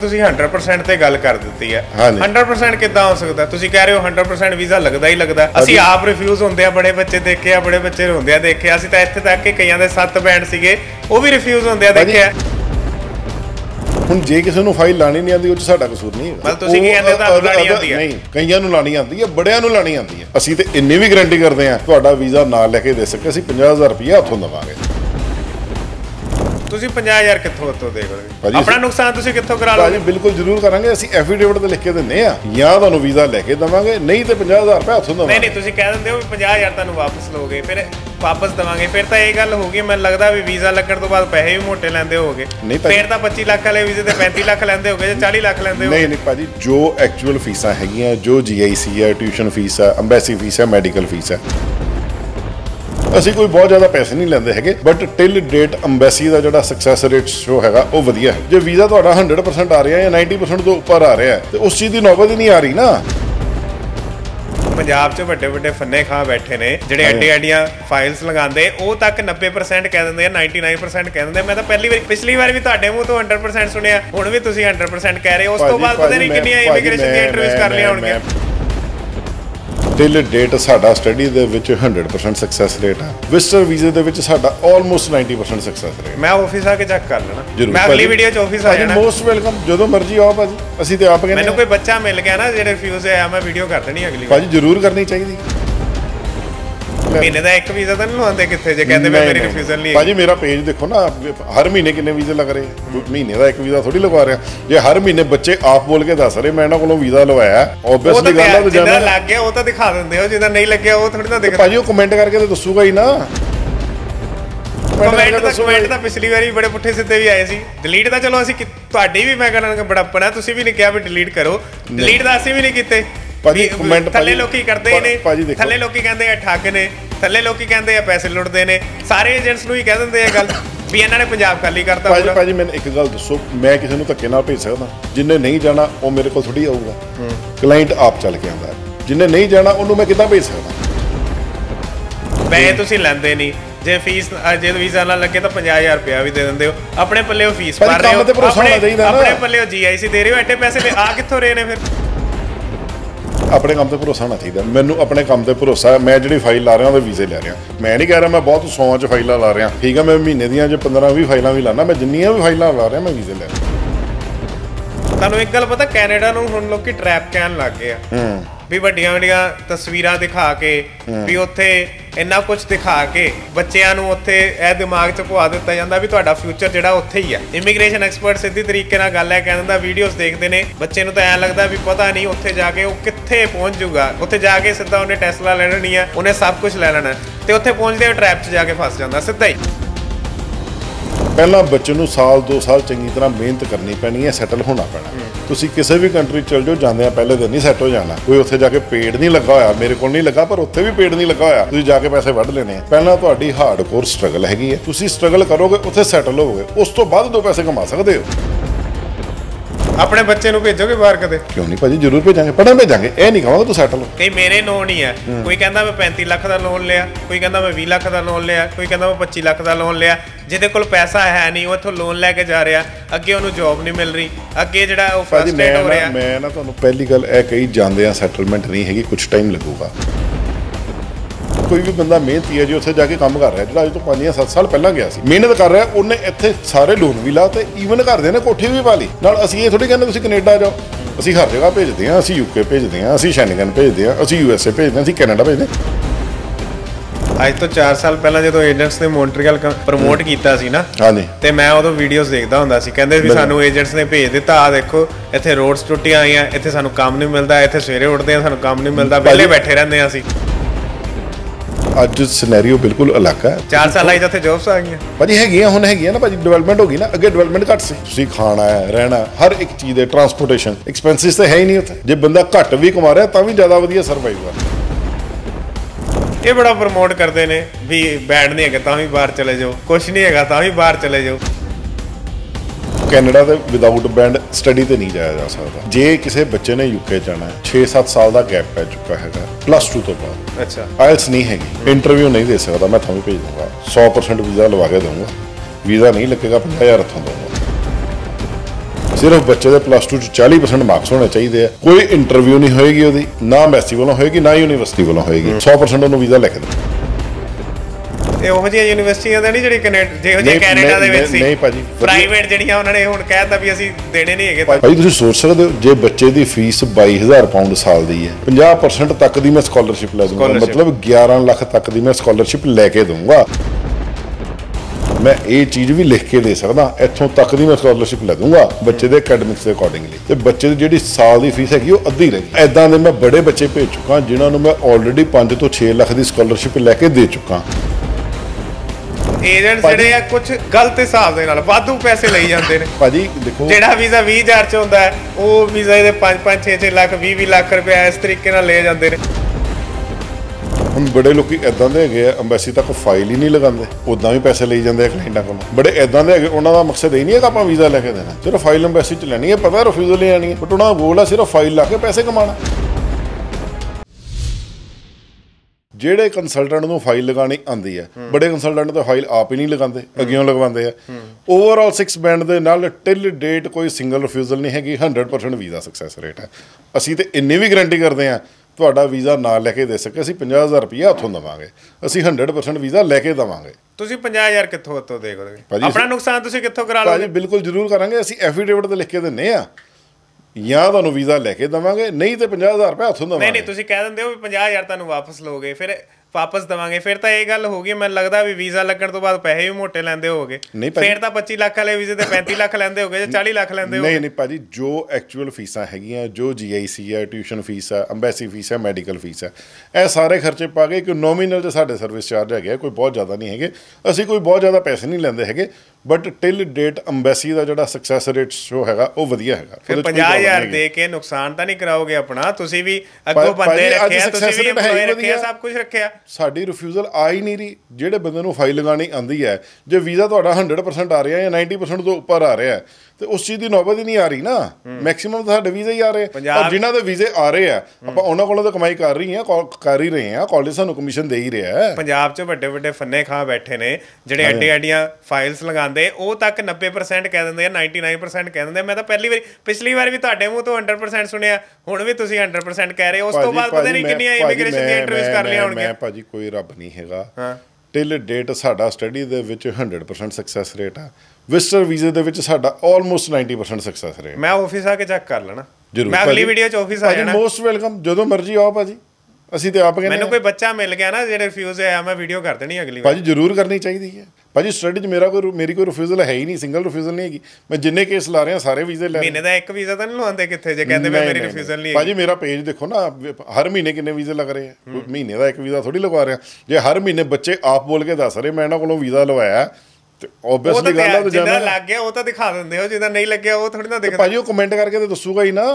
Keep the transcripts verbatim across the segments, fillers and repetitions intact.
ਤੁਸੀਂ hundred percent ਤੇ ਗੱਲ ਕਰ ਦਿੱਤੀ ਹੈ। हंड्रेड परसेंट ਕਿੱਦਾਂ ਹੋ ਸਕਦਾ? ਤੁਸੀਂ ਕਹਿ ਰਹੇ ਹੋ हंड्रेड परसेंट ਵੀਜ਼ਾ ਲੱਗਦਾ ਹੀ ਲੱਗਦਾ। ਅਸੀਂ ਆਪ ਰਿਫਿਊਜ਼ ਹੁੰਦੇ ਆ, ਬੜੇ ਬੱਚੇ ਦੇਖੇ ਆ, ਬੜੇ ਬੱਚੇ ਰੋਂਦੇ ਆ ਦੇਖੇ ਆ। ਅਸੀਂ ਤਾਂ ਇੱਥੇ ਤੱਕ ਕਿ ਕਈਆਂ ਦੇ ਸੱਤ ਬੈਂਡ ਸੀਗੇ ਉਹ ਵੀ ਰਿਫਿਊਜ਼ ਹੁੰਦੇ ਆ ਦੇਖੇ ਆ। ਹੁਣ ਜੇ ਕਿਸੇ ਨੂੰ ਫਾਈਲ ਲਾਣੀ ਨਹੀਂ ਆਉਂਦੀ ਉਹ 'ਚ ਸਾਡਾ ਕਸੂਰ ਨਹੀਂ ਹੈ। ਮਤਲਬ ਤੁਸੀਂ ਕੀ ਕਹਿੰਦੇ ਤੁਹਾਨੂੰ ਲਾਣੀ ਆਉਂਦੀ ਹੈ? ਨਹੀਂ, ਕਈਆਂ ਨੂੰ ਲਾਣੀ ਆਉਂਦੀ ਹੈ, ਬੜਿਆਂ ਨੂੰ ਲਾਣੀ ਆਉਂਦੀ ਹੈ। ਅਸੀਂ ਤੇ ਇੰਨੀ ਵੀ ਗਾਰੰਟੀ ਕਰਦੇ ਹਾਂ ਤੁਹਾਡਾ ਵੀਜ਼ਾ ਨਾਲ ਲੈ ਕੇ ਦੇ ਸਕੇ ਅਸੀਂ ਪੰਜਾਹ ਹਜ਼ਾਰ ਰੁਪਇਆ ਉੱਥੋਂ ਦੇਵਾਂਗੇ। ਤੁਸੀਂ ਪੰਜਾਹ ਹਜ਼ਾਰ ਕਿੱਥੋਂ ਉੱਥੋਂ ਦੇ ਕੋਗੇ? ਆਪਣਾ ਨੁਕਸਾਨ ਤੁਸੀਂ ਕਿੱਥੋਂ ਕਰਾ ਲਓਗੇ? ਭਾਜੀ ਬਿਲਕੁਲ ਜ਼ਰੂਰ ਕਰਾਂਗੇ। ਅਸੀਂ ਐਫੀਡੇਵਿਟ ਤੇ ਲਿਖ ਕੇ ਦਿੰਦੇ ਆ, ਜਾਂ ਤੁਹਾਨੂੰ ਵੀਜ਼ਾ ਲੈ ਕੇ ਦੇਵਾਂਗੇ, ਨਹੀਂ ਤੇ ਪੰਜਾਹ ਹਜ਼ਾਰ ਰੁਪਏ ਉੱਥੋਂ ਦੇਵਾਂਗੇ। ਨਹੀਂ ਨਹੀਂ, ਤੁਸੀਂ ਕਹਿ ਦਿੰਦੇ ਹੋ ਵੀ ਪੰਜਾਹ ਹਜ਼ਾਰ ਤੁਹਾਨੂੰ ਵਾਪਸ ਲਓਗੇ, ਫਿਰ ਵਾਪਸ ਦੇਵਾਂਗੇ। ਫਿਰ ਤਾਂ ਇਹ ਗੱਲ ਹੋਗੀ, ਮੈਨੂੰ ਲੱਗਦਾ ਵੀ ਵੀਜ਼ਾ ਲੱਗਣ ਤੋਂ ਬਾਅਦ ਪੈਸੇ ਵੀ ਮੋਟੇ ਲੈਂਦੇ ਹੋਗੇ। ਫਿਰ ਤਾਂ ਪੱਚੀ ਲੱਖ ਵਾਲੇ ਵੀਜ਼ੇ ਤੇ ਪੈਂਤੀ ਲੱਖ ਲੈਂਦੇ ਹੋਗੇ ਜਾਂ ਚਾਲੀ ਲੱਖ ਲੈਂਦੇ ਹੋਗੇ। ਨਹੀਂ ਨਹੀਂ ਭਾਜੀ, ਜੋ ਐਕਚੁਅਲ ਫੀਸਾਂ ਹੈਗੀਆਂ, ਜੋ ਜੀ ਆਈ ਸੀ ਹੈ, ਟਿਊਸ਼ਨ ਫੀਸ ਹੈ, ਅੰਬੈਸੀ ਫੀਸ ਹੈ, ਮੈਡੀਕਲ ਫੀਸ ਹੈ, ਅਸੀਂ ਕੋਈ ਬਹੁਤ ਜ਼ਿਆਦਾ ਪੈਸੇ ਨਹੀਂ ਲੈਂਦੇ ਹੈਗੇ। ਬਟ ਟਿਲ ਡੇਟ ਅੰਬੈਸੀ ਦਾ ਜਿਹੜਾ ਸਕਸੈਸ ਰੇਟ ਸ਼ੋ ਹੈਗਾ ਉਹ ਵਧੀਆ ਹੈ। ਜੇ ਵੀਜ਼ਾ ਤੁਹਾਡਾ हंड्रेड परसेंट ਆ ਰਿਹਾ ਜਾਂ नाइन्टी परसेंट ਤੋਂ ਉੱਪਰ ਆ ਰਿਹਾ ਤੇ ਉਸ ਚੀਜ਼ ਦੀ ਨੌਬਤ ਹੀ ਨਹੀਂ ਆ ਰਹੀ ਨਾ। ਪੰਜਾਬ 'ਚ ਵੱਡੇ ਵੱਡੇ ਫੰਨੇ ਖਾਂ ਬੈਠੇ ਨੇ ਜਿਹੜੇ ਐਡੀ ਐਡੀਆਂ ਫਾਈਲਸ ਲਗਾਉਂਦੇ, ਉਹ ਤੱਕ नब्बे परसेंट ਕਹਿ ਦਿੰਦੇ ਆ, निन्यानवे परसेंट ਕਹਿ ਦਿੰਦੇ। ਮੈਂ ਤਾਂ ਪਹਿਲੀ ਵਾਰੀ ਪਿਛਲੀ ਵਾਰ ਵੀ ਤੁਹਾਡੇ ਮੂੰਹ ਤੋਂ हंड्रेड परसेंट ਸੁਣਿਆ, ਹੁਣ ਵੀ ਤੁਸੀਂ हंड्रेड परसेंट ਕਹਿ ਰਹੇ ਹੋ। ਉਸ ਤੋਂ ਬਾਅਦ ਪਤਾ ਨਹੀਂ ਕਿੰਨੀਆਂ ਇਮੀਗ੍ਰੇਸ਼ਨ ਦੀਆਂ ਇੰਟਰਵਿਊਜ਼ ਕਰ ਲਿਆ ਹੋਣਗੀਆਂ। ਟਿਲ ਡੇਟ ਸਾਡਾ ਸਟੱਡੀ ਦੇ ਵਿੱਚ हंड्रेड परसेंट ਸਕਸੈਸ ਰੇਟ ਹੈ। ਵਿਜ਼ਟਰ ਵੀਜ਼ੇ ਦੇ ਵਿੱਚ ਸਾਡਾ almost ninety percent success rate. ਮੈਂ ਆਫਿਸ ਆ ਕੇ ਚੈੱਕ ਕਰ ਲੈਣਾ। ਮੈਂ ਅਗਲੀ ਵੀਡੀਓ 'ਚ ਆਫਿਸ ਆ ਜਾਣਾ। ਮੋਸਟ ਵੈਲਕਮ, ਜਦੋਂ ਮਰਜ਼ੀ ਆਓ ਭਾਜੀ। ਅਸੀਂ ਤੇ ਆਪ ਕਹਿੰਦੇ ਮੈਨੂੰ ਕੋਈ ਬੱਚਾ ਮਿਲ ਗਿਆ ਨਾ ਜਿਹੜੇ ਰਿਫਿਊਜ਼ ਹੋਇਆ, ਮੈਂ ਵੀਡੀਓ ਕਰ ਦੇਣੀ ਅਗਲੀ ਭਾਜੀ। ਜ਼ਰੂਰ ਕਰਨੀ ਚਾਹੀਦੀ। ਮਹੀਨੇ ਦਾ ਇੱਕ ਵੀਜ਼ਾ ਤਾਂ ਨਹੀਂ ਲਵਾਉਂਦੇ ਕਿੱਥੇ ਜੇ ਕਹਿੰਦੇ ਮੈਂ ਮੇਰੀ ਰਿਫਿਊਜ਼ਲ ਨਹੀਂ। ਭਾਜੀ ਮੇਰਾ ਪੇਜ ਦੇਖੋ ਨਾ, ਹਰ ਮਹੀਨੇ ਕਿੰਨੇ ਵੀਜ਼ੇ ਲੱਗ ਰਹੇ। ਮਹੀਨੇ ਦਾ ਇੱਕ ਵੀਜ਼ਾ ਥੋੜੀ ਲਗਵਾ ਰਿਹਾ। ਜੇ ਹਰ ਮਹੀਨੇ ਬੱਚੇ ਆਪ ਬੋਲ ਕੇ ਦੱਸ ਰਹੇ ਮੈਂ ਇਹਨਾਂ ਕੋਲੋਂ ਵੀਜ਼ਾ ਲਵਾਇਆ, ਆਬਵੀਅਸਲੀ ਗੱਲ ਹੈ ਜਿਹਦਾ ਲੱਗ ਗਿਆ ਉਹ ਤਾਂ ਦਿਖਾ ਦਿੰਦੇ ਹੋ, ਜਿਹਦਾ ਨਹੀਂ ਲੱਗਿਆ ਉਹ ਥੋੜੀ ਨਾ ਦਿਖਾ। ਭਾਜੀ ਉਹ ਕਮੈਂਟ ਕਰਕੇ ਤਾਂ ਦੱਸੂਗਾ ਹੀ ਨਾ। ਕਮੈਂਟ ਤਾਂ ਕਮੈਂਟ ਤਾਂ ਪਿਛਲੀ ਵਾਰੀ ਬੜੇ ਪੁੱਠੇ ਸਿੱਧੇ ਵੀ ਆਏ ਸੀ। ਡਿਲੀਟ ਤਾਂ ਚਲੋ ਅਸੀਂ ਤੁਹਾਡੀ ਵੀ ਮੈਂ ਕਹਾਂਗਾ ਬੜਾਪਣਾ, ਤੁਸੀਂ ਵੀ ਨਹੀਂ ਕਿਹਾ ਵੀ ਡਿਲੀਟ ਕਰੋ। ਡਿਲੀਟ ਤਾਂ ਅਸੀਂ ਵੀ ਨਹੀਂ ਕੀਤੇ। ਭਾਜੀ ਕਮੈਂਟ ਥੱਲੇ ਲੋਕੀ ਕਰਦੇ ਨੇ, ਥੱਲੇ ਲੋਕੀ ਕਹਿੰਦੇ ਆ ਠੱਗ ਨੇ, ਥੱਲੇ ਲੋਕੀ ਕਹਿੰਦੇ ਆ ਪੈਸੇ ਲੁੱਟਦੇ ਨੇ। ਸਾਰੇ ਏਜੰਟਸ ਨੂੰ ਹੀ ਕਹਿ ਦਿੰਦੇ ਆ ਗੱਲ ਵੀ ਇਹਨਾਂ ਨੇ ਪੰਜਾਬ ਖਾਲੀ ਕਰਤਾ। ਭਾਜੀ ਭਾਜੀ ਮੈਨੂੰ ਇੱਕ ਗੱਲ ਦੱਸੋ, ਮੈਂ ਕਿਸੇ ਨੂੰ ਧੱਕੇ ਨਾਲ ਭੇਜ ਸਕਦਾ? ਜਿੰਨੇ ਨਹੀਂ ਜਾਣਾ ਉਹ ਮੇਰੇ ਕੋਲ ਥੋੜੀ ਆਊਗਾ। ਕਲਾਇੰਟ ਆਪ ਚੱਲ ਕੇ ਆਉਂਦਾ। ਜਿੰਨੇ ਨਹੀਂ ਜਾਣਾ ਉਹਨੂੰ ਮੈਂ ਕਿੱਦਾਂ ਭੇਜ ਸਕਦਾ? ਪੈਸੇ ਤੁਸੀਂ ਲੈਂਦੇ ਨਹੀਂ। ਜੇ ਫੀਸ ਜੇ ਵੀਜ਼ਾ ਨਾ ਲੱਗੇ ਤਾਂ ਪੰਜਾਹ ਹਜ਼ਾਰ ਰੁਪਇਆ ਵੀ ਦੇ ਦਿੰਦੇ ਹੋ। ਆਪਣੇ ਪੱਲੇ ਉਹ ਫੀਸ ਭਰ ਰਹੇ ਹੋ, ਆਪਣੇ ਪੱਲੇ ਉਹ ਜੀ ਆਈ ਸੀ ਦੇ ਰਹੇ ਹੋ। ਐਡੇ ਪੈਸੇ ਆ ਕਿੱਥੋਂ ਰਹੇ ਨੇ ਫਿਰ? ਆਪਣੇ ਕੰਮ ਤੇ ਭਰੋਸਾ ਹੋਣਾ ਚਾਹੀਦਾ। ਮੈਨੂੰ ਆਪਣੇ ਕੰਮ ਤੇ ਭਰੋਸਾ ਹੈ। ਮੈਂ ਜਿਹੜੀ ਫਾਈਲ ਲਾ ਰਿਹਾ ਉਹਦੇ ਵੀਜ਼ੇ ਲੈ ਰਿਹਾ। ਮੈਂ ਨਹੀਂ ਕਹਿ ਰਿਹਾ ਮੈਂ ਬਹੁਤ ਸੌਆਂ 'ਚ ਫਾਈਲਾਂ ਲਾ ਰਿਹਾ, ਠੀਕ ਹੈ। ਮੈਂ ਮਹੀਨੇ ਦੀਆਂ ਜੇ ਪੰਦਰਾਂ ਵੀਹ ਫਾਈਲਾਂ ਵੀ ਲਾਣਾ, ਮੈਂ ਜਿੰਨੀਆਂ ਵੀ ਫਾਈਲਾਂ ਲਾ ਰਿਹਾ ਮੈਂ ਵੀਜ਼ੇ ਲੈ ਰਿਹਾ। ਤੁਹਾਨੂੰ ਇੱਕ ਗੱਲ ਪਤਾ, ਕੈਨੇਡਾ ਨੂੰ ਹੁਣ ਲੋਕੀ ਟਰੈਪ ਕਹਿਣ ਲੱਗ ਗਏ ਆ ਵੀ ਵੱਡੀਆਂ ਵੱਡੀਆਂ ਤਸਵੀਰਾਂ ਦਿਖਾ ਕੇ, ਵੀ ਉੱਥੇ ਇੰਨਾ ਕੁਝ ਦਿਖਾ ਕੇ ਬੱਚਿਆਂ ਨੂੰ ਉੱਥੇ ਇਹ ਦਿਮਾਗ 'ਚ ਪਵਾ ਦਿੱਤਾ ਜਾਂਦਾ ਵੀ ਤੁਹਾਡਾ ਫਿਊਚਰ ਜਿਹੜਾ ਉੱਥੇ ਹੀ ਆ। ਇਮੀਗ੍ਰੇਸ਼ਨ ਐਕਸਪਰਟ ਸਿੱਧੀ ਤਰੀਕੇ ਨਾਲ ਗੱਲ ਹੈ ਕਹਿੰਦਾ, ਵੀਡੀਓਜ਼ ਦੇਖਦੇ ਨੇ ਬੱਚੇ ਨੂੰ ਤਾਂ ਐਂ ਲੱਗਦਾ ਵੀ ਪਤਾ ਨਹੀਂ ਉੱਥੇ ਜਾ ਕੇ ਉਹ ਕਿੱਥੇ ਪਹੁੰਚ ਜਾਊਗਾ। ਉੱਥੇ ਜਾ ਕੇ ਸਿੱਧਾ ਉਹਨੇ ਟੈਸਲਾ ਲੈ ਲੈਣੀ ਆ, ਉਹਨੇ ਸਭ ਕੁਝ ਲੈ ਲੈਣਾ, ਤੇ ਉੱਥੇ ਪਹੁੰਚਦੇ ਉਹ ਟਰੈਪ 'ਚ ਜਾ ਕੇ ਫਸ ਜਾਂਦਾ ਸਿੱਧਾ ਹੀ। ਪਹਿਲਾਂ ਬੱਚੇ ਨੂੰ ਸਾਲ ਦੋ ਸਾਲ ਚੰਗੀ ਤਰ੍ਹਾਂ ਮਿਹਨਤ ਕਰਨੀ ਪੈਣੀ ਹੈ, ਸੈਟਲ ਹੋਣਾ ਪੈਣਾ। ਤੁਸੀਂ ਕਿਸੇ ਵੀ ਕੰਟਰੀ ਚਲ ਜਾਓ, ਜਾਂਦੇ ਆ ਪਹਿਲੇ ਦਿਨ ਨਹੀਂ ਸੈੱਟ ਹੋ ਜਾਣਾ। ਕੋਈ ਉੱਥੇ ਜਾ ਕੇ ਪੇਡ ਨਹੀਂ ਲੱਗਾ ਹੋਇਆ, ਮੇਰੇ ਕੋਲ ਨਹੀਂ ਲੱਗਾ, ਪਰ ਉੱਥੇ ਵੀ ਪੇਡ ਨਹੀਂ ਲੱਗਾ ਹੋਇਆ, ਤੁਸੀਂ ਜਾ ਕੇ ਪੈਸੇ ਵੱਢ ਲੈਣੇ ਆ। ਪਹਿਲਾਂ ਤੁਹਾਡੀ ਹਾਰਡਕੋਰ ਸਟਰਗਲ ਹੈਗੀ ਹੈ, ਤੁਸੀਂ ਸਟਰਗਲ ਕਰੋਗੇ, ਉੱਥੇ ਸੈਟਲ ਹੋਵੋਗੇ, ਉਸ ਤੋਂ ਬਾਅਦ ਦੋ ਪੈਸੇ ਕਮਾ ਸਕਦੇ ਹੋ। ਆਪਣੇ ਬੱਚੇ ਨੂੰ ਭੇਜੋਗੇ ਬਾਹਰ ਕਦੇ? ਕਿਉਂ ਨਹੀਂ ਭਾਜੀ, ਜ਼ਰੂਰ ਭੇਜਾਂਗੇ, ਪੜ੍ਹਨ ਭੇਜਾਂਗੇ। ਇਹ ਨਹੀਂ ਕਹਾਂਗਾ ਤੂੰ ਸੈਟਲ ਹੋ। ਕਈ ਮੇਰੇ ਨੋਨ ਹੀ ਆ, ਕੋਈ ਕਹਿੰਦਾ ਮੈਂ ਪੈਂਤੀ ਲੱਖ ਦਾ ਲੋਨ ਲਿਆ, ਕੋਈ ਕਹਿੰਦਾ ਮੈਂ ਵੀਹ ਲੱਖ ਦਾ ਲੋਨ ਲਿਆ, ਕੋਈ ਕਹਿੰਦਾ ਮੈਂ ਪੱਚੀ ਲੱਖ ਦਾ ਲੋਨ ਲਿਆ। ਜਿਹਦੇ ਕੋਲ ਪੈਸਾ ਹੈ ਨਹੀਂ ਉਹ ਇੱਥੋਂ ਲੋਨ ਲੈ ਕੇ ਜਾ ਰਿਹਾ, ਅੱਗੇ ਉਹਨੂੰ ਜੌਬ ਨਹੀਂ ਮਿਲ ਰਹੀ, ਅੱਗੇ ਜਿਹੜਾ ਉਹ ਫਰਸਟ੍ਰੇਟ ਹੋ ਰਿਹਾ। ਮੈਂ ਨਾ ਤੁਹਾਨੂੰ ਪਹਿਲੀ ਗੱਲ ਇਹ ਕਹੀ ਜਾਂਦੇ ਆ, ਸੈਟਲਮੈਂਟ ਨਹੀਂ ਹੈਗੀ, ਕੁਝ ਟਾਈਮ ਲੱਗੂਗਾ। ਕੋਈ ਵੀ ਬੰਦਾ ਮਿਹਨਤੀ ਹੈ ਜੀ, ਉੱਥੇ ਜਾ ਕੇ ਕੰਮ ਕਰ ਰਿਹਾ, ਜਿਹੜਾ ਅੱਜ ਤੋਂ ਪੰਜ ਜਾਂ ਸੱਤ ਸਾਲ ਪਹਿਲਾਂ ਗਿਆ ਸੀ, ਮਿਹਨਤ ਕਰ ਰਿਹਾ, ਉਹਨੇ ਇੱਥੇ ਸਾਰੇ ਲੋਨ ਵੀ ਲਾ ਤੇ ਈਵਨ ਘਰਦਿਆਂ ਨੇ ਕੋਠੀ ਵੀ ਪਾ ਲਈ ਨਾਲ। ਅਸੀਂ ਇਹ ਥੋੜੀ ਕਹਿੰਦੇ ਤੁਸੀਂ ਕੈਨੇਡਾ ਜਾਓ, ਅਸੀਂ ਹਰ ਜਗ੍ਹਾ ਭੇਜਦੇ ਹਾਂ। ਅਸੀਂ ਯੂਕੇ ਭੇਜਦੇ ਹਾਂ, ਅਸੀਂ ਸ਼ੈਨਗਨ ਭੇਜਦੇ ਹਾਂ, ਅਸੀਂ ਯੂ ਐਸ ਏ ਭੇਜਦੇ ਹਾਂ, ਅਸੀਂ ਕੈਨੇਡਾ ਭੇਜਦੇ ਹਾਂ। ਅੱਜ ਤੋਂ ਚਾਰ ਸਾਲ ਪਹਿਲਾਂ ਜਦੋਂ ਏਜੰਟਸ ਨੇ ਮੌਂਟਰੀਅਲ ਪ੍ਰਮੋਟ ਕੀਤਾ ਸੀ ਨਾ, ਹਾਂਜੀ, ਤੇ ਮੈਂ ਉਦੋਂ ਵੀਡੀਓਜ਼ ਦੇਖਦਾ ਹੁੰਦਾ ਸੀ। ਕਹਿੰਦੇ ਵੀ ਸਾਨੂੰ ਏਜੰਟਸ ਨੇ ਭੇਜ ਦਿੱਤਾ, ਆ ਦੇਖੋ ਇੱਥੇ ਰੋਡਸ ਟੁੱਟੀਆਂ ਆਈਆਂ, ਇੱਥੇ ਸਾਨੂੰ ਕੰਮ ਨਹੀਂ ਮਿਲਦਾ, ਇੱਥੇ ਸਵੇਰੇ ਉੱਠਦੇ ਆ ਸਾਨੂੰ ਕੰਮ ਨਹੀਂ ਮਿਲਦਾ, ਵਿਹਲੇ ਬੈਠੇ ਰਹਿੰਦੇ ਆ ਅਸੀਂ। ਅੱਜ ਸਿਨੈਰੀਓ ਬਿਲਕੁਲ ਅਲੱਗ ਹੈ। ਚਾਰ ਸਾਲ ਆਈ ਤਾਂ ਉੱਥੇ ਜੌਬਸ ਆ ਗਈਆਂ ਭਾਜੀ, ਹੈਗੀਆਂ ਹੁਣ ਹੈਗੀਆਂ ਨਾ ਭਾਜੀ, ਡਿਵੈਲਪਮੈਂਟ ਹੋ ਗਈ ਨਾ। ਅੱਗੇ ਡਿਵੈਲਪਮੈਂਟ ਘੱਟ ਸੀ, ਤੁਸੀਂ ਖਾਣਾ ਹੈ, ਰਹਿਣਾ, ਹਰ ਇੱਕ ਚੀਜ਼ ਦੇ ਟਰਾਂਸਪੋਰਟੇਸ਼ਨ ਐਕਸਪੈਂਸਿਸ ਤਾਂ ਹੈ ਹੀ ਨਹੀਂ ਉੱਥੇ। ਜੇ ਬੰਦਾ ਘੱਟ ਵੀ ਕਮਾ ਰਿਹਾ ਤਾਂ ਵੀ ਜ਼ਿਆਦਾ ਵਧੀਆ ਸਰਵਾਈਵ ਆ। ਇਹ ਬੜਾ ਪ੍ਰਮੋਟ ਕਰਦੇ ਨੇ ਵੀ ਬੈਂਡ ਨਹੀਂ ਹੈਗਾ ਤਾਂ ਵੀ ਬਾਹਰ ਚਲੇ ਜਾਓ, ਕੁਛ ਨਹੀਂ ਹੈਗਾ ਤਾਂ ਵੀ ਬਾਹਰ ਚਲੇ ਜਾਓ। ਕੈਨੇਡਾ ਤੇ ਵਿਦਆਊਟ ਬੈਂਡ ਸਟੱਡੀ ਤੇ ਨਹੀਂ ਜਾਇਆ ਜਾ ਸਕਦਾ। ਜੇ ਕਿਸੇ ਬੱਚੇ ਨੇ ਯੂਕੇ ਜਾਣਾ, ਛੇ ਸੱਤ ਸਾਲ ਦਾ ਗੈਪ ਪੈ ਚੁੱਕਾ ਹੈਗਾ ਪਲੱਸ ਟੂ ਤੋਂ ਬਾਅਦ। ਅੱਛਾ, ਆਇਲਸ ਨਹੀਂ ਹੈਗੀ, ਇੰਟਰਵਿਊ ਨਹੀਂ ਦੇ ਸਕਦਾ, ਮੈਂ ਤੁਹਾਨੂੰ ਭੇਜ ਦੂੰਗਾ, ਸੌ ਪਰਸੈਂਟ ਵੀਜ਼ਾ ਲਵਾ ਕੇ ਦਊਂਗਾ। ਵੀਜ਼ਾ ਨਹੀਂ ਲੱਗੇਗਾ, ਪੰਜਾਹ ਹਜ਼ਾਰ ਇੱਥੋਂ ਦਊਂਗਾ। ਸਿਰਫ ਬੱਚੇ ਦੇ ਪਲੱਸ ਟੂ ਚ ਚਾਲੀ ਪਰਸੈਂਟ ਮਾਰਕਸ ਹੋਣੇ ਚਾਹੀਦੇ ਆ। ਕੋਈ ਇੰਟਰਵਿਊ ਨਹੀਂ ਹੋਏਗੀ ਉਹਦੀ, ਨਾ ਐਮਬੈਸੀ ਵੱਲੋਂ ਹੋਏਗੀ ਨਾ ਯੂਨੀਵਰਸਿਟੀ ਵੱਲੋਂ ਹੋਏਗੀ। ਸੌ ਪਰਸੈਂਟ ਉਹਨੂੰ ਵੀਜ਼ਾ ਲੈ ਕੇ ਦਿਓ। ਇਹ ਉਹੋ ਜਿਹੀਆਂ ਯੂਨੀਵਰਸਿਟੀਆਂ ਦਾ ਨਹੀਂ ਜਿਹੜੀ ਕੈਨੇਡਾ ਜਿਹੋ ਜਿਹੇ ਕੈਨੇਡਾ ਦੇ ਵਿੱਚ ਸੀ। ਨਹੀਂ ਭਾਜੀ, ਪ੍ਰਾਈਵੇਟ ਜਿਹੜੀਆਂ ਉਹਨਾਂ ਨੇ ਹੁਣ ਕਹਿਤਾ ਵੀ ਅਸੀਂ ਦੇਣੇ ਨਹੀਂ ਹੈਗੇ। ਭਾਜੀ ਤੁਸੀਂ ਸੋਚ ਸਕਦੇ ਹੋ ਜੇ ਬੱਚੇ ਦੀ ਫੀਸ ਬਾਈ ਹਜ਼ਾਰ ਪਾਉਂਡ ਸਾਲ ਦੀ ਹੈ, ਪੰਜਾਹ ਪਰਸੈਂਟ ਤੱਕ ਦੀ ਮੈਂ ਸਕਾਲਰਸ਼ਿਪ ਲੈ ਦੂੰਗਾ, ਮਤਲਬ ਗਿਆਰਾਂ ਲੱਖ ਤੱਕ ਦੀ ਮੈਂ ਸਕਾਲਰਸ਼ਿਪ ਲੈ ਕੇ ਦੂੰਗਾ। ਮੈਂ ਇਹ ਚੀਜ਼ ਵੀ ਲਿਖ ਕੇ ਦੇ ਸਕਦਾ, ਇੱਥੋਂ ਤੱਕ ਦੀ ਮੈਂ ਸਕਾਲਰਸ਼ਿਪ ਲੈ ਦੂੰਗਾ ਬੱਚੇ ਦੇ ਅਕੈਡਮਿਕਸ ਦੇ ਅਕੋਰਡਿੰਗਲੀ, ਤੇ ਬੱਚੇ ਦੀ ਜਿਹੜੀ ਸਾਲ ਦੀ ਫੀਸ ਹੈਗੀ ਉਹ ਅੱਧੀ ਰਹੇਗੀ। ਐਦਾਂ ਦੇ ਮੈਂ ਬੜੇ ਬੱਚੇ ਭੇਜ ਚੁੱਕਾ ਜਿਨ੍ਹਾਂ ਨੂੰ ਮੈਂ ਆਲਰੇਡੀ ਪੰਜ ਤੋਂ ਛੇ ਲੱਖ ਦੀ ਸਕਾਲਰਸ਼ਿਪ ਲੈ ਕੇ ਦੇ ਚੁੱਕਾ। ਏਜੰਟ ਜਿਹੜੇ ਆ ਕੁਝ ਗਲਤ ਹਿਸਾਬ ਦੇ ਨਾਲ ਵਾਧੂ ਪੈਸੇ ਲਈ ਜਾਂਦੇ ਨੇ ਭਾਜੀ। ਦੇਖੋ ਜਿਹੜਾ ਵੀਜ਼ਾ ਵੀਹ ਹਜ਼ਾਰ ਚ ਹੁੰਦਾ ਹੈ ਉਹ ਵੀਜ਼ਾ ਇਹਦੇ ਪੰਜ ਪੰਜ ਛੇ ਛੇ ਲੱਖ ਵੀਹ ਵੀਹ ਲੱਖ ਰੁਪਏ ਇਸ ਤਰੀਕੇ ਨਾਲ ਲੈ ਜਾਂਦੇ ਨੇ। ਹੁਣ ਬੜੇ ਲੋਕੀ ਇਦਾਂ ਦੇ ਹੈਗੇ ਆ ਅੰਬੈਸੀ ਤੱਕ ਫਾਈਲ ਹੀ ਨਹੀਂ ਲਗਾਉਂਦੇ, ਉਦਾਂ ਵੀ ਪੈਸੇ ਲਈ ਜਾਂਦੇ ਆ ਕਲਾਇੰਟਾਂ ਕੋਲੋਂ। ਬੜੇ ਇਦਾਂ ਦੇ ਹੈਗੇ, ਉਹਨਾਂ ਦਾ ਮਕਸਦ ਇਹ ਨਹੀਂ ਹੈ ਕਿ ਆਪਾਂ ਵੀਜ਼ਾ ਲੈ ਕੇ ਦੇਣਾ, ਸਿਰਫ ਫਾਈਲ ਅੰਬੈਸੀ ਚ ਲੈਣੀ ਹੈ, ਪਤਾ ਰਿਫਿਊਜ਼ਲ ਨਹੀਂ ਆਣੀ ਹੈ, ਬਟ ਉਹਨਾਂ ਦਾ ਗੋਲ ਆ ਸਿਰਫ ਫਾਈਲ ਲਾ ਕੇ ਪੈਸੇ ਕਮਾਉਣਾ। ਜਿਹੜੇ ਕੰਸਲਟੈਂਟ ਨੂੰ ਫਾਈਲ ਲਗਾਉਣੀ ਆਉਂਦੀ ਹੈ, ਬੜੇ ਕੰਸਲਟੈਂਟ ਤਾਂ ਫਾਈਲ ਆਪ ਹੀ ਨਹੀਂ ਲਗਾਉਂਦੇ, ਅੱਗਿਓਂ ਲਗਵਾਉਂਦੇ ਆ। ਓਵਰਆਲ ਸਿਕਸ ਬੈਂਡ ਦੇ ਨਾਲ ਟਿਲ ਡੇਟ ਕੋਈ ਸਿੰਗਲ ਰਿਫਿਊਜ਼ਲ ਨਹੀਂ ਹੈਗੀ, hundred percent visa success rate ਹੈ। ਅਸੀਂ ਤੇ ਇੰਨੀ ਵੀ ਗਰੰਟੀ ਕਰਦੇ ਹਾਂ ਤੁਹਾਡਾ ਵੀਜ਼ਾ ਨਾ ਲੈ ਕੇ ਦੇ ਸਕੇ ਅਸੀਂ ਪੰਜਾਹ ਹਜ਼ਾਰ ਰੁਪਈਆ ਉੱਥੋਂ ਦੇਵਾਂਗੇ, ਅਸੀਂ ਹੰਡਰਡ ਪਰਸੈਂਟ ਵੀਜ਼ਾ ਲੈ ਕੇ ਦੇਵਾਂਗੇ। ਤੁਸੀਂ ਪੰਜਾਹ ਹਜ਼ਾਰ ਕਿੱਥੋਂ ਉੱਥੋਂ ਦੇ ਕਰੋਗੇ? ਆਪਣਾ ਨੁਕਸਾਨ ਤੁਸੀਂ ਕਿੱਥੋਂ ਕਰਾ ਲਓਗੇ? ਬਿਲਕੁਲ ਜ਼ਰੂਰ ਕਰਾਂਗੇ, ਅਸੀਂ ਐਫੀਡੇਵਿਟ ਤੇ ਲਿਖ ਕੇ ਦਿੰਦੇ ਆ, ਜਾਂ ਤੁਹਾਨੂੰ ਵੀਜ਼ਾ ਲੈ ਕੇ ਦੇਵਾਂਗੇ, ਨਹੀਂ ਤੇ ਪੰਜਾਹ ਹਜ਼ਾਰ ਰੁਪਏ ਉੱਥੋਂ ਦੇਵਾਂਗੇ। ਨਹੀਂ ਨਹੀਂ ਤੁਸੀਂ ਕਹਿ ਦਿੰਦੇ ਹੋ ਵੀ ਪੰਜਾਹ ਹਜ਼ਾਰ ਤੁਹਾਨੂੰ ਵਾਪਸ ਲਓਗੇ, ਫਿਰ ਵਾਪਸ ਦੇਵਾਂਗੇ, ਫਿਰ ਤਾਂ ਇਹ ਗੱਲ ਹੋ ਗਈ। ਮੈਨੂੰ ਲੱਗਦਾ ਵੀ ਵੀਜ਼ਾ ਲੱਗਣ ਤੋਂ ਬਾਅਦ ਪੈਸੇ ਵੀ ਮੋਟੇ ਲੈਂਦੇ ਹੋਗੇ, ਫਿਰ ਤਾਂ ਪੱਚੀ ਲੱਖ ਵਾਲੇ ਵੀਜ਼ੇ ਤੇ ਪੈਂਤੀ ਲੱਖ ਲੈਂਦੇ ਹੋਗੇ ਜਾਂ ਚਾਲੀ ਲੱਖ ਲੈਂਦੇ ਹੋਗੇ। ਨਹੀਂ ਨਹੀਂ ਭਾਜੀ, ਜੋ ਐਕਚੁਅਲ ਫੀਸਾਂ ਹੈਗੀਆਂ, ਜੋ ਜੀ ਆਈ ਸੀ ਹੈ, ਟਿਊਸ਼ਨ ਫੀਸ ਹੈ, ਅੰਬੈਸੀ ਫੀਸ ਹੈ, ਮੈਡੀਕਲ ਫੀਸ ਹੈ, ਇਹ ਸਾਰੇ ਖਰਚੇ ਪਾ ਕੇ ਇੱਕ ਨੋਮੀਨਲ 'ਚ ਸਾਡੇ ਸਰਵਿਸ ਚਾਰਜ ਹੈਗੇ, ਕੋਈ ਬਹੁਤ ਜ਼ਿਆਦਾ ਨਹੀਂ ਹੈਗੇ, ਅਸੀਂ ਕੋਈ ਬਹੁਤ ਜ਼ਿਆਦਾ ਪੈਸੇ ਨਹੀਂ ਲੈਂਦੇ ਹੈਗੇ, ਬਟ ਟਿਲ ਡੇਟ ਅੰਬੈਸੀ ਦਾ ਜਿਹੜਾ ਸਕਸੈਸ ਰੇਟ ਸ਼ੋ ਹੈਗਾ ਉਹ ਵਧੀਆ ਹੈਗਾ। ਫਿਰ ਪੰਜਾਹ ਹਜ਼ਾਰ ਦੇ ਕੇ ਨੁਕਸਾਨ ਤਾਂ ਨਹੀਂ ਕਰਾਓਗੇ ਆਪਣਾ? ਤੁਸੀਂ ਵੀ ਅੱਗੋਂ ਬੰਦੇ ਰੱਖੇ ਆ, ਤੁਸੀਂ ਵੀ EMPLOYE ਰੱਖਿਆ, ਸਭ ਕੁਝ ਰੱਖਿਆ। ਸਾਡੀ ਰਿਫਿਊਜ਼ਲ ਆ ਹੀ ਨਹੀਂ ਰਹੀ। ਜਿਹੜੇ ਬੰਦੇ ਨੂੰ ਫਾਈਲ ਲਗਾਉਣੀ ਆਉਂਦੀ ਹੈ, ਜੇ ਵੀਜ਼ਾ ਤੁਹਾਡਾ ਹੰਡਰਡ ਪਰਸੈਂਟ ਆ ਰਿਹਾ ਜਾਂ ਨਾਈਨਟੀ ਪਰਸੈਂਟ ਤੋਂ ਉੱਪਰ ਆ ਰਿਹਾ ਤੇ ਉਸ ਚੀਜ਼ ਦੀ ਨੌਬਤ ਹੀ ਨਹੀਂ ਆ ਰਹੀ ਨਾ। ਮੈਕਸਿਮਮ ਤਾਂ ਸਾਡੇ ਵੀਜ਼ੇ ਹੀ ਆ ਰਹੇ, ਔਰ ਜਿਨ੍ਹਾਂ ਦੇ ਵੀਜ਼ੇ ਆ ਰਹੇ ਆ ਆਪਾਂ ਉਹਨਾਂ ਕੋਲੋਂ ਤਾਂ ਕਮਾਈ ਕਰ ਰਹੀ ਹਾਂ, ਕਰ ਹੀ ਰਹੇ ਹਾਂ, ਕਾਲਜ ਸਾਨੂੰ ਕਮਿਸ਼ਨ ਦੇ ਹੀ ਰਿਹਾ ਹੈ। ਪੰਜਾਬ 'ਚ ਵੱਡੇ ਵੱਡੇ ਫੰਨੇ ਖਾਂ ਬੈਠੇ ਨੇ ਜਿਹੜੇ ਐਡੀ ਐਡੀਆਂ ਫਾਈਲਸ ਲਗਾਉਂਦੇ, ਉਹ ਤੱਕ ਨੱਬੇ ਪਰਸੈਂਟ ਕਹਿ ਦਿੰਦੇ ਆ, ਨਾਈਨਟੀ ਨਾਈਨ ਪਰਸੈਂਟ ਕਹਿ ਦਿੰਦੇ। ਮੈਂ ਤਾਂ ਪਹਿਲੀ ਵਾਰੀ ਪਿਛਲੀ ਵਾਰ ਵੀ ਤੁਹਾਡੇ ਮੂੰਹ ਤੋਂ ਹੰਡਰਡ ਪਰਸੈਂਟ ਸੁਣਿਆ, ਹੁਣ ਵੀ ਤੁਸੀਂ ਹੰਡਰਡ ਪਰਸੈਂਟ ਕਹਿ ਰਹੇ ਹੋ। ਉਸ ਤੋਂ ਬਾਅਦ ਪਤਾ ਨਹੀਂ ਕਿੰਨੀਆਂ ਇਮੀਗ੍ਰੇਸ਼ਨ ਦੀਆਂ ਇੰਟਰਵਿਊਜ਼ ਕਰ ਲਿਆ ਹੋਣਗੀਆਂ। ਮੈਂ ਭਾਜੀ ਕੋਈ ਰੱਬ ਨਹੀਂ ਹੈਗਾ, ਟਿਲ ਡੇਟ ਸਾਡਾ ਸਟੱਡੀ ਦੇ ਵਿੱਚ ਹੰਡਰਡ ਪਰਸੈਂਟ ਸਕਸੈਸ ਰੇਟ ਆ। ਵਿਜ਼ਟਰ ਵੀਜ਼ੇ ਦੇ ਵਿੱਚ ਸਾਡਾ almost ninety percent success rate. ਮੈਂ ਆਫਿਸ ਆ ਕੇ ਚੈੱਕ ਕਰ ਲੈਣਾ, ਜ਼ਰੂਰ। ਮੈਂ ਅਗਲੀ ਵੀਡੀਓ 'ਚ ਆਫਿਸ ਆ ਜਾਣਾ। ਮੋਸਟ ਵੈਲਕਮ, ਜਦੋਂ ਮਰਜ਼ੀ ਆਓ ਭਾਜੀ, ਅਸੀਂ ਤੇ ਆਪ ਕਹਿੰਦੇ। ਮੈਨੂੰ ਕੋਈ ਬੱਚਾ ਮਿਲ ਗਿਆ ਨਾ ਜਿਹੜਾ ਰਿਫਿਊਜ਼ ਹੋਇਆ, ਮੈਂ ਵੀਡੀਓ ਕਰ ਦੇਣੀ ਅਗਲੀ ਵਾਰ। ਭਾਜੀ ਜ਼ਰੂਰ ਕਰਨੀ ਚਾਹੀਦੀ ਹੈ ਭਾਜੀ। ਸਟੱਡੀ 'ਚ ਮੇਰਾ ਕੋਈ ਮੇਰੀ ਕੋਈ ਰਿਫਿਊਜ਼ਲ ਹੈ ਹੀ ਨਹੀਂ, ਸਿੰਗਲ ਰਿਫਿਊਜ਼ਲ ਨਹੀਂ ਹੈਗੀ। ਮੈਂ ਜਿੰਨੇ ਕੇਸ ਲਾ ਰਿਹਾ ਸਾਰੇ ਵੀਜ਼ੇ ਲੈ। ਮਹੀਨੇ ਦਾ ਇੱਕ ਵੀਜ਼ਾ ਤਾਂ ਨਹੀਂ ਲਵਾਉਂਦੇ ਕਿੱਥੇ ਜੇ ਕਹਿੰਦੇ ਮੈਂ ਮੇਰੀ ਰਿਫਿਊਜ਼ਲ ਨਹੀਂ? ਭਾਜੀ ਮੇਰਾ ਪੇਜ ਦੇਖੋ ਨਾ, ਹਰ ਮਹੀਨੇ ਕਿੰਨੇ ਵੀਜ਼ੇ ਲੱਗ ਰਹੇ ਆ, ਮਹੀਨੇ ਦਾ ਇੱਕ ਵੀਜ਼ਾ ਥੋੜੀ ਲਗਵਾ ਰਿਹਾ। ਜੇ ਹਰ ਮਹੀਨੇ ਬੱਚੇ ਆਪ ਬੋਲ ਕੇ ਦੱਸ ਰਹੇ ਮੈਂ ਇਹਨਾਂ ਕੋਲੋਂ ਵੀਜ਼ਾ ਲਵਾਇਆ, ਤੇ ਓਬਵੀਅਸਲੀ ਗੱਲ ਆ। ਜਿਹਦਾ ਲੱਗ ਗਿਆ ਉਹ ਤਾਂ ਦਿਖਾ ਦਿੰਦੇ ਹੋ, ਜਿਹਦਾ ਨਹੀਂ ਲੱਗਿਆ ਉਹ ਥੋੜੀ ਨਾ ਦਿਖਦਾ। ਭਾਜੀ ਉਹ ਕਮੈਂਟ ਕਰਕੇ ਤੇ ਦੱਸੂਗਾ ਹੀ ਨਾ।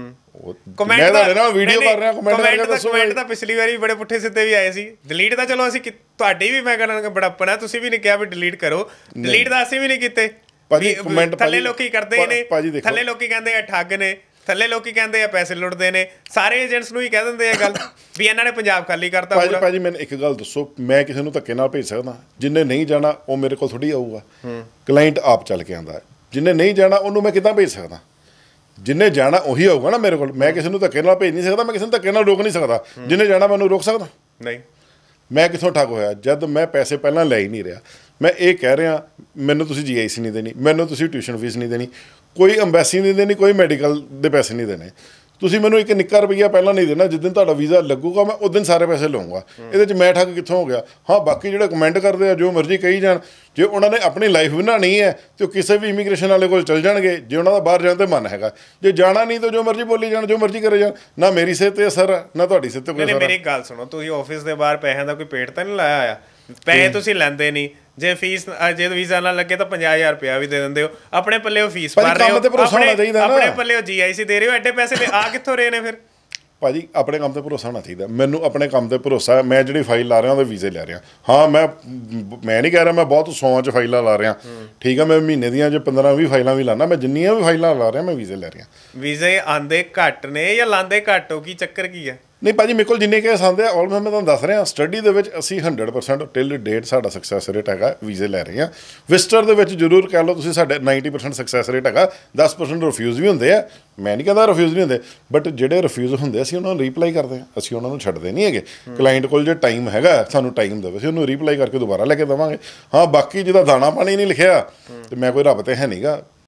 ਕਮੈਂਟ ਮੈਂ ਤੁਹਾਡੇ ਨਾਲ ਵੀਡੀਓ ਕਰ ਰਿਹਾ, ਕਮੈਂਟ ਕਰਕੇ ਦੱਸੂਗਾ। ਕਮੈਂਟ ਤਾਂ ਪਿਛਲੀ ਵਾਰੀ ਬੜੇ ਪੁੱਠੇ ਸਿੱਧੇ ਵੀ ਆਏ ਸੀ। ਡਿਲੀਟ ਤਾਂ ਚਲੋ ਅਸੀਂ ਤੁਹਾਡੀ ਵੀ ਮੈਂ ਕਹਾਂਗਾ ਬੜਾਪਨ ਹੈ, ਤੁਸੀਂ ਵੀ ਨਹੀਂ ਕਿਹਾ ਵੀ ਡਿਲੀਟ ਕਰੋ, ਡਿਲੀਟ ਤਾਂ ਅਸੀਂ ਵੀ ਨਹੀਂ ਕੀਤੇ। ਭਾਜੀ ਕਮੈਂਟ ਥੱਲੇ ਲੋਕੀ ਕਰਦੇ ਨੇ, ਥੱਲੇ ਲੋਕੀ ਕਹਿੰਦੇ ਆ ਠੱਗ ਨੇ, ਥੱਲੇ ਲੋਕੀ ਕਹਿੰਦੇ ਆ ਪੈਸੇ ਲੁੱਟਦੇ ਨੇ। ਸਾਰੇ ਏਜੰਟਸ ਨੂੰ ਹੀ ਕਹਿ ਦਿੰਦੇ ਆ ਗੱਲ ਵੀ ਇਹਨਾਂ ਨੇ ਪੰਜਾਬ ਖਾਲੀ ਕਰਤਾ। ਭਾਜੀ ਭਾਜੀ ਮੈਨੂੰ ਇੱਕ ਗੱਲ ਦੱਸੋ, ਮੈਂ ਕਿਸੇ ਨੂੰ ਧੱਕੇ ਨਾਲ ਭੇਜ ਸਕਦਾ? ਜਿੰਨੇ ਨਹੀਂ ਜਾਣਾ ਉਹ ਮੇਰੇ ਕੋਲ ਥੋੜੀ ਆਊਗਾ, ਕਲਾਇੰਟ ਆਪ ਚੱਲ ਕੇ ਆਉਂਦਾ। ਜਿੰਨੇ ਨਹੀਂ ਜਾਣਾ ਉਹਨੂੰ ਮੈਂ ਕਿੱਦਾਂ ਭੇਜ ਸਕਦਾ? ਜਿੰਨੇ ਜਾਣਾ ਉਹੀ ਆਊਗਾ ਨਾ ਮੇਰੇ ਕੋਲ। ਮੈਂ ਕਿਸੇ ਨੂੰ ਧੱਕੇ ਨਾਲ ਭੇਜ ਨਹੀਂ ਸਕਦਾ, ਮੈਂ ਕਿਸੇ ਨੂੰ ਧੱਕੇ ਨਾਲ ਰੋਕ ਨਹੀਂ ਸਕਦਾ। ਜਿੰਨੇ ਜਾਣਾ ਮੈਨੂੰ ਰੋਕ ਸਕਦਾ? ਨਹੀਂ। ਮੈਂ ਕਿੱਥੋਂ ਠੱਗ ਹੋਇਆ ਜਦ ਮੈਂ ਪੈਸੇ ਪਹਿਲਾਂ ਲੈ ਹੀ ਨਹੀਂ ਰਿਹਾ। ਮੈਂ ਇਹ ਕਹਿ ਰਿਹਾ ਮੈਨੂੰ ਤੁਸੀਂ ਜੀ ਆਈ ਸੀ ਨਹੀਂ ਦੇਣੀ, ਮੈਨੂੰ ਤੁਸੀਂ ਟਿਊਸ਼ਨ ਫੀਸ ਨਹੀਂ ਦੇਣੀ, ਕੋਈ ਅੰਬੈਸੀ ਨਹੀਂ ਦੇਣੀ, ਕੋਈ ਮੈਡੀਕਲ ਦੇ ਪੈਸੇ ਨਹੀਂ ਦੇਣੇ। ਤੁਸੀਂ ਮੈਨੂੰ ਇੱਕ ਨਿੱਕਾ ਰੁਪਈਆ ਪਹਿਲਾਂ ਨਹੀਂ ਦੇਣਾ, ਜਿਸ ਦਿਨ ਤੁਹਾਡਾ ਵੀਜ਼ਾ ਲੱਗੂਗਾ ਮੈਂ ਉਸ ਦਿਨ ਸਾਰੇ ਪੈਸੇ ਲਊਂਗਾ। ਇਹਦੇ 'ਚ ਮੈਂ ਠੱਗ ਕਿੱਥੋਂ ਹੋ ਗਿਆ? ਹਾਂ ਬਾਕੀ ਜਿਹੜੇ ਕਮੈਂਟ ਕਰਦੇ ਆ ਜੋ ਮਰਜ਼ੀ ਕਹੀ ਜਾਣ, ਜੇ ਉਹਨਾਂ ਨੇ ਆਪਣੀ ਲਾਈਫ ਬਣਾਉਣੀ ਹੈ ਤੇ ਉਹ ਕਿਸੇ ਵੀ ਇਮੀਗ੍ਰੇਸ਼ਨ ਵਾਲੇ ਕੋਲ ਚੱਲ ਜਾਣਗੇ, ਜੇ ਉਹਨਾਂ ਦਾ ਬਾਹਰ ਜਾਣ 'ਤੇ ਮਨ ਹੈਗਾ। ਜੇ ਜਾਣਾ ਨਹੀਂ ਤਾਂ ਜੋ ਮਰਜ਼ੀ ਬੋਲੀ ਜਾਣ, ਜੋ ਮਰਜ਼ੀ ਕਰੇ ਜਾਣ, ਨਾ ਮੇਰੀ ਸਿਹਤ 'ਤੇ ਅਸਰ ਹੈ ਨਾ ਤੁਹਾਡੀ ਸਿਹਤ 'ਤੇ ਕੋਈ ਅਸਰ। ਮੇਰੀ ਗੱਲ ਸੁਣੋ, ਤੁਸੀਂ ਆਫਿਸ ਦੇ ਬਾਹਰ ਪੈਸਿਆਂ ਦਾ ਕੋਈ ਪੇਟ ਤਾਂ ਨਹੀਂ ਲਾਇਆ ਹੋਇਆ? ਪੈਸੇ ਤੁਸੀਂ ਲੈਂਦੇ ਨਹੀਂ, ਜੇ ਫੀਸ ਜੇ ਵੀਜ਼ਾ ਨਾ ਲੱਗੇ ਤਾਂ ਪੰਜਾਹ ਹਜ਼ਾਰ ਰੁਪਇਆ ਵੀ ਦੇ ਦਿੰਦੇ ਹੋ। ਆਪਣੇ ਪੱਲੇ ਉਹ ਫੀਸ ਭਰ ਰਹੇ ਹੋ, ਆਪਣੇ ਪੱਲੇ ਉਹ ਜੀ ਆਈ ਸੀ ਦੇ ਰਹੇ ਹੋ, ਐਡੇ ਪੈਸੇ ਤੇ ਆ ਕਿੱਥੋਂ ਰਹੇ ਨੇ ਫਿਰ? ਭਾਜੀ ਆਪਣੇ ਕੰਮ 'ਤੇ ਭਰੋਸਾ ਹੋਣਾ ਚਾਹੀਦਾ। ਮੈਨੂੰ ਆਪਣੇ ਕੰਮ 'ਤੇ ਭਰੋਸਾ, ਮੈਂ ਜਿਹੜੀ ਫਾਈਲ ਲਾ ਰਿਹਾ ਉਹਦੇ ਵੀਜ਼ੇ ਲੈ ਰਿਹਾ। ਹਾਂ ਮੈਂ ਮੈਂ ਨਹੀਂ ਕਹਿ ਰਿਹਾ ਮੈਂ ਬਹੁਤ ਸੌਆਂ 'ਚ ਫਾਈਲਾਂ ਲਾ ਰਿਹਾ, ਠੀਕ ਆ। ਮੈਂ ਮਹੀਨੇ ਦੀਆਂ ਜੇ ਪੰਦਰਾਂ ਵੀਹ ਫਾਈਲਾਂ ਵੀ ਲਾਣਾ, ਮੈਂ ਜਿੰਨੀਆਂ ਵੀ ਫਾਈਲਾਂ ਲਾ ਰਿਹਾ ਮੈਂ ਵੀਜ਼ੇ ਲੈ ਰਿਹਾ। ਵੀਜ਼ੇ ਆਉਂਦੇ ਘੱਟ ਨੇ ਜਾਂ ਲਾਉਂਦੇ ਘੱਟ ਹੋ? ਕੀ ਚੱਕਰ ਕੀ ਹੈ? ਨਹੀਂ ਭਾਜੀ ਮੇਰੇ ਕੋਲ ਜਿੰਨੇ ਕੇਸ ਆਉਂਦੇ ਆ ਆਲ ਮੈਂ ਤੁਹਾਨੂੰ ਦੱਸ ਰਿਹਾ ਸਟੱਡੀ ਦੇ ਵਿੱਚ ਅਸੀਂ ਹੰਡਰਡ ਪਰਸੈਂਟ ਟਿਲ ਡੇਟ ਸਾਡਾ ਸਕਸੈਸ ਰੇਟ ਹੈਗਾ ਵੀਜ਼ੇ ਲੈ ਰਹੇ ਹਾਂ। ਵਿਜ਼ਟਰ ਦੇ ਵਿੱਚ ਜ਼ਰੂਰ ਕਹਿ ਲਓ ਤੁਸੀਂ ਸਾਡੇ ਨਾਈਨਟੀ ਪਰਸੈਂਟ ਸਕਸੈਸ ਰੇਟ ਹੈਗਾ, ਦਸ ਪਰਸੈਂਟ ਰਿਫਿਊਜ਼ ਵੀ ਹੁੰਦੇ ਆ, ਮੈਂ ਨਹੀਂ ਕਹਿੰਦਾ ਰਿਫਿਊਜ਼ ਨਹੀਂ ਹੁੰਦੇ, ਬਟ ਜਿਹੜੇ ਰਿਫਿਊਜ਼ ਹੁੰਦੇ ਅਸੀਂ ਉਹਨਾਂ ਨੂੰ ਰੀਪਲਾਈ ਕਰਦੇ ਹਾਂ, ਅਸੀਂ ਉਹਨਾਂ ਨੂੰ ਛੱਡਦੇ ਨਹੀਂ ਹੈਗੇ। ਕਲਾਇੰਟ ਕੋਲ ਜੇ ਟਾਈਮ ਹੈਗਾ ਸਾਨੂੰ ਟਾਈਮ ਦੇਵੇ ਅਸੀਂ ਉਹਨੂੰ ਰੀਪਲਾਈ ਕਰਕੇ ਦੁਬਾਰਾ ਲੈ ਕੇ ਦੇਵਾਂਗੇ। ਹਾਂ ਬਾਕੀ ਜਿਹਦਾ ਦਾਣਾ ਪਾਣੀ ਨਹੀਂ ਲਿਖਿਆ ਤੇ ਮੈਂ ਕੋਈ ਰੱਬ ਤੇ ਹੈ ਨਹੀਂਗਾ,